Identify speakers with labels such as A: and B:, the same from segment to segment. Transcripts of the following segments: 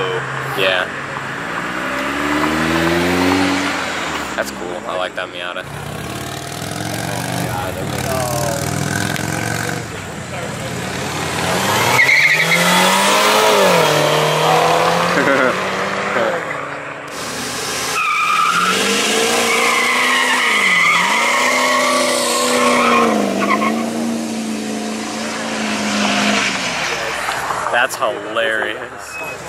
A: Yeah. That's cool. I like that Miata. That's hilarious.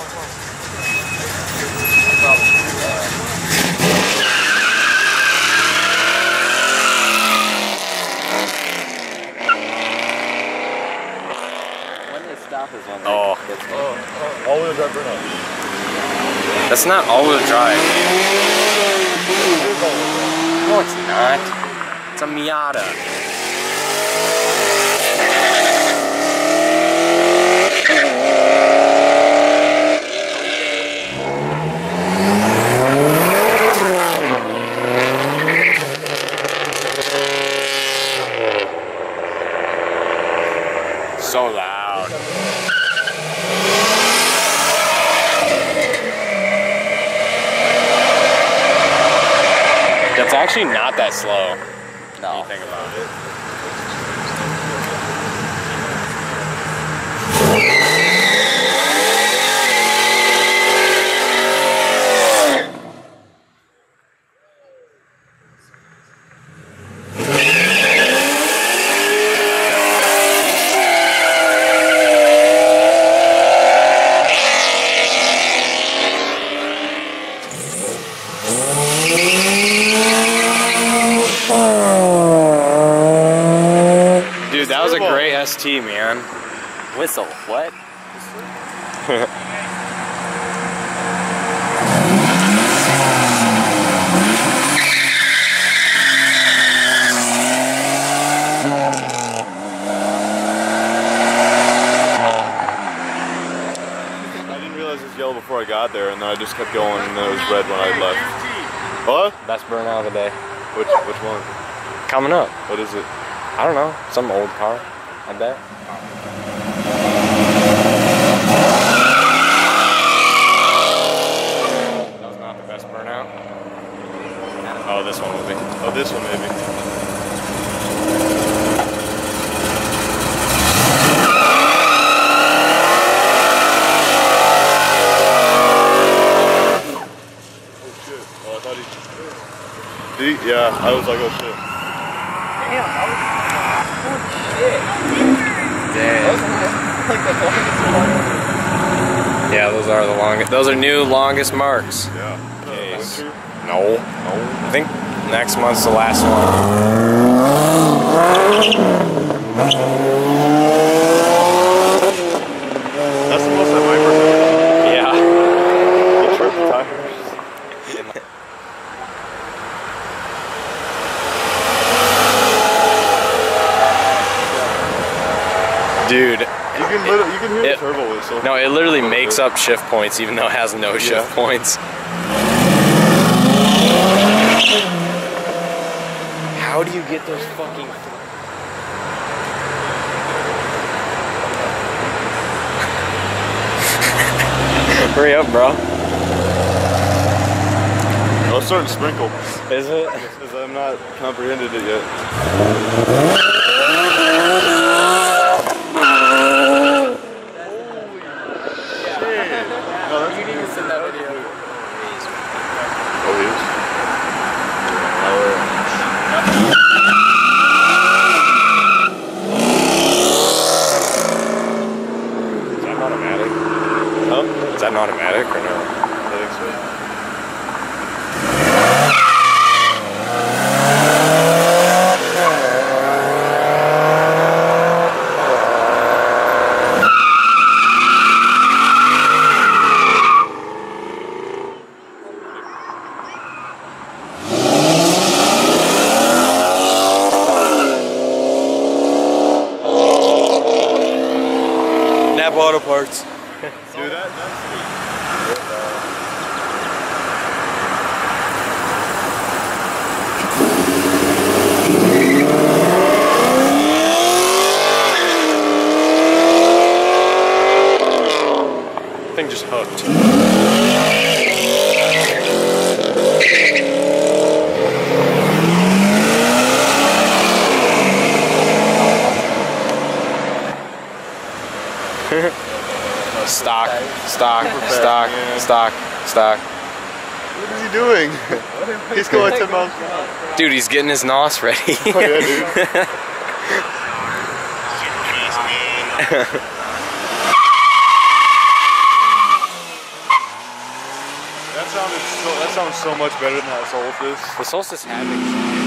B: When they stop is when
A: Oh.
C: All-wheel drive burnout.
A: That's not all-wheel drive. No, it's not. It's a Miata. So loud. That's actually not that slow.
B: No.
A: When you think about it. Dude, that was a great ST, man.
B: Whistle. What?
C: I didn't realize it was yellow before I got there, and then I just kept going, and then it was red when I left. What?
A: Best burnout of the day.
C: Which one?
A: Coming up.
C: What is it?
A: I don't know. Some old car, I bet. That was not the best burnout. Oh, this one will be.
C: Oh, this one maybe. Oh shit. Oh, I thought he... Did he? Yeah, I was like, oh shit.
B: Damn, that was... Holy shit.
A: Damn.
B: That was like the longest one.
A: Yeah, those are the longest. Those are new longest marks.
C: Yeah.
A: Yes.
C: Winter?
A: No. I think next month's the last one.
C: That's the most that my first ever done.
A: Yeah.
C: You tripped the tires.
A: Dude.
C: You can hear the turbo whistle.
A: No, it literally makes up shift points even though it has no shift points. How do you get those fucking... Hurry up, bro.
C: Oh, it's starting to sprinkle.
A: Is it?
C: Because I've not comprehended it yet.
B: You need to send that video.
C: Oh, he is?
A: Is that an automatic?
C: Huh?
A: Is that an automatic or no?
C: I think so.
A: Auto parts.
C: Dude, that's
A: Thing just hooked. Stock, stock, stock, stock, stock.
C: What is he doing? He's going 10 miles per hour.
A: Dude, he's getting his nos ready.
C: Oh yeah, dude. That sounds so much better than that Solstice.
A: The Solstice had